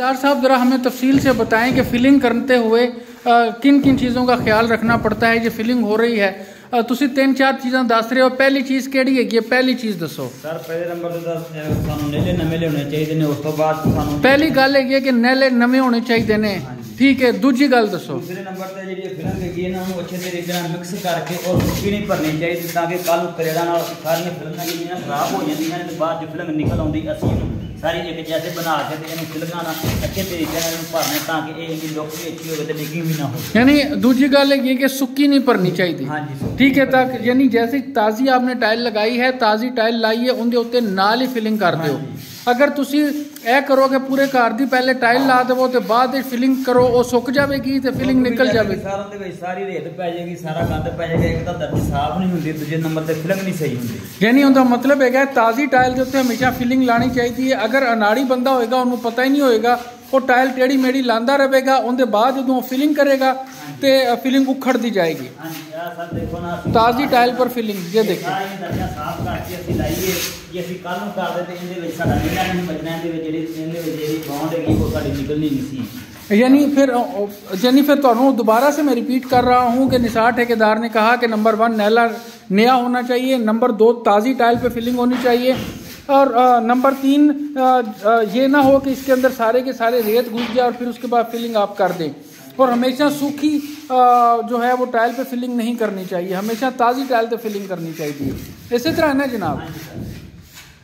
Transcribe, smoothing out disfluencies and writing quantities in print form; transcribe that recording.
Doctor साहब ज़रा हमें तफसील से बताएं कि फिलिंग करते हुए किन किन चीज़ों का ख्याल रखना पड़ता है। जो फिलिंग हो रही है ਤੁਸੀਂ 3-4 ਚੀਜ਼ਾਂ ਦੱਸ ਰਹੇ ਹੋ, ਪਹਿਲੀ ਚੀਜ਼ ਕਿਹੜੀ ਹੈਗੀ ਹੈ? ਪਹਿਲੀ ਚੀਜ਼ ਦੱਸੋ ਸਰ। ਪਹਿਲੇ ਨੰਬਰ ਤੇ ਤਾਂ ਸਾਨੂੰ ਨੇਲੇ ਨਵੇਂ ਲਿਆਉਣੇ ਚਾਹੀਦੇ ਨੇ। ਉਸ ਤੋਂ ਬਾਅਦ ਸਾਨੂੰ ਪਹਿਲੀ ਗੱਲ ਹੈਗੀ ਹੈ ਕਿ ਨੇਲੇ ਨਵੇਂ ਹੋਣੇ ਚਾਹੀਦੇ ਨੇ, ਠੀਕ ਹੈ। ਦੂਜੀ ਗੱਲ ਦੱਸੋ। ਦੂਸਰੇ ਨੰਬਰ ਤੇ ਜਿਹੜੀ ਫਿਲਮ ਹੈਗੀ ਇਹਨਾਂ ਨੂੰ ਅੱਛੇ ਤਰੀਕੇ ਨਾਲ ਮਿਕਸ ਕਰਕੇ ਔਰ ਸੁੱਕੀ ਨਹੀਂ ਭਰਨੀ ਚਾਹੀਦੀ, ਤਾਂ ਕਿ ਕੱਲ ਨੂੰ ਤਰੇੜਾਂ ਨਾਲ ਸਾਰੀਆਂ ਫਿਲਮਾਂ ਜਿਹੜੀਆਂ ਖਰਾਬ ਹੋ ਜਾਂਦੀਆਂ ਨੇ ਤੇ ਬਾਅਦ ਚ ਫਿਲਮ ਨਿਕਲ ਆਉਂਦੀ। ਅਸੀਂ ਇਹਨੂੰ ਸਾਰੀ ਇੱਕ ਜੈਸੇ ਬਣਾ ਕੇ ਤੇ ਇਹਨੂੰ ਫਿਲਮਾਂ ਨਾਲ ਅੱਛੇ ਤਰੀਕੇ ਨਾਲ ਇਹਨੂੰ ਭਰਨਾ, ਤਾਂ ਕਿ ਇਹ ਇਹਦੀ ਲੁੱਕ ਵੀ ਅੱਛੀ ਹੋਵੇ ਤੇ ਡਿੱਗੀ ਵੀ ਨਾ ਹੋਵੇ। यानी दूसरी गल है कि सुक्की नहीं भरनी चाहिए, हाँ जी, ठीक है। तक यानी जैसे ताज़ी आपने टाइल लगाई है, ताज़ी टाइल लाई है, उनके उत्ते नाल ही फिलिंग कर दो। अगर तुसी ए करो कि पूरे घर दी पहले टाइल ला देवो ते बाद फिलिंग करो, वो सुक जाएगी तो फिलिंग निकल जाएगी, सारी रेत पै जाएगी, सारा गंद पै जाएगा। एक तो दर्ज साफ नहीं होंदी, दूजे नंबर ते फिलिंग नहीं सही होंदी। यानी उनका मतलब है ताज़ी टाइल के उत्ते हमेशा फिलिंग लानी चाहिए। अगर अनाड़ी बंदा होएगा उन्होंने पता ही नहीं होएगा, वो टाइल टेढ़ी मेढ़ी लांदा रहेगा, उनके बाद जो फिलिंग करेगा तो फिलिंग उखड़ती जाएगी। ताज़ी टाइल पर फिलिंग ये देखिए यानी फिर तो दोबारा से मैं रिपीट कर रहा हूँ कि निसार ठेकेदार ने कहा कि नंबर 1 नैला नया होना चाहिए, नंबर 2 ताज़ी टाइल पे फिलिंग होनी चाहिए, और नंबर 3 ये ना हो कि इसके अंदर सारे के सारे रेत घुस जाए और फिर उसके बाद फिलिंग आप कर दें। और हमेशा सूखी जो है वो टाइल पे फिलिंग नहीं करनी चाहिए, हमेशा ताज़ी टाइल पे फिलिंग करनी चाहिए। इसी तरह है ना जनाब।